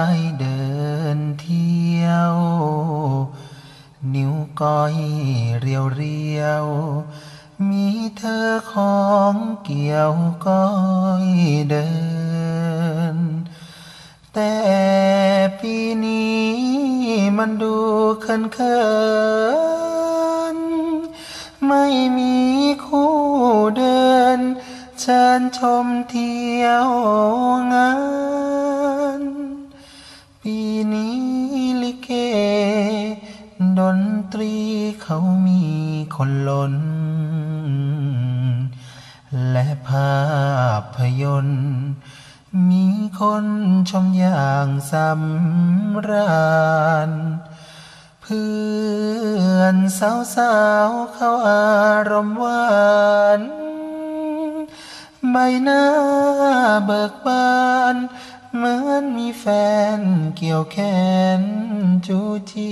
ายเดินเที่ยวนิ้วก้อยเรียวเรียวมีเธอของเกี่ยวก้อยเดินแต่ปีนี้มันดูเขินเขินไม่มีคู่เดินเชิญชมเที่ยวงานปีนี้ลิเกดนตรีเขามีคนล้นและภาพยนตร์มีคนชมอย่างสำราญเพื่อนสาวๆเขาอารมณ์หวานใบหน้าเบิกบานเหมือนมีแฟนเกี่ยวแขนจูจี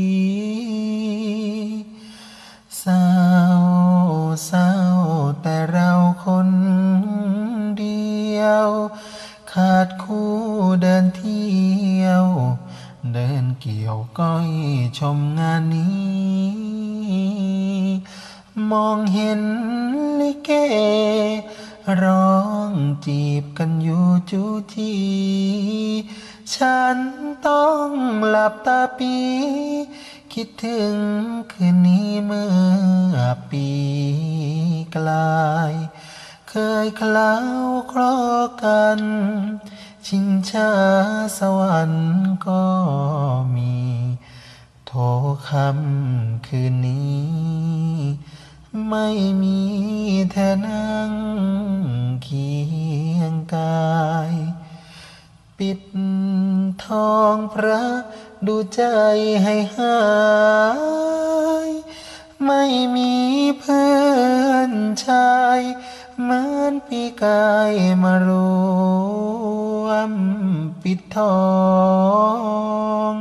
เศร้าเศร้าแต่เราคนเดียวขาดคู่เดินเที่ยวเดินเกี่ยวก้อยชมงานนี้มองเห็นลิเกร้องจีบกันอยู่จูจีฉันต้องหลับตาปีคิดถึงคืนนี้เมื่อปีกลายเคยเคล้าคลอกันชิงช้าสวรรค์ก็มีโทรคำคืนนี้ไม่มีเธอนั่งเคียงกายปิดทองพระดูใจให้หายไม่มีเพื่อนชายเหมือนปีกายมารวมปิดทอง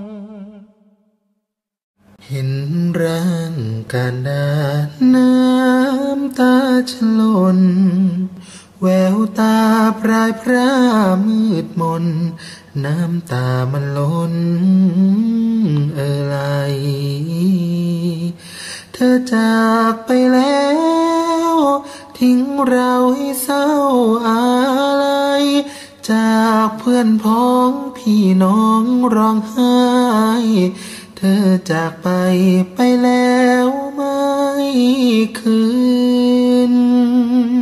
เห็นร่างการดาน้ำตาฉลนแววตาพรายพระมืดมนน้ำตามันล้นไหลเธอจากไปแล้วทิ้งเราให้เศร้าอะไรจากเพื่อนพ้องพี่น้องร้องไห้เธอจากไปแล้วไม่คืน